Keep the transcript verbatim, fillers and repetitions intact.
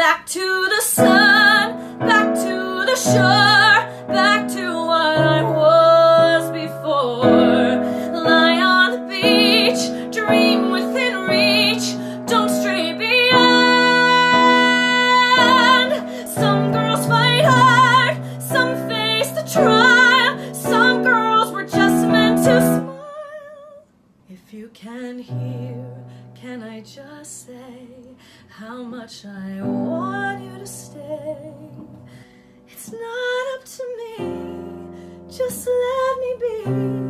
Back to the sun, back to the shore, back to what I was before. Lie on the beach, dream within reach, don't stray beyond. Some girls fight hard, some face the trial, some girls were just meant to smile. If you can hear, can I just say how much I want you to stay? It's not up to me, just let me be.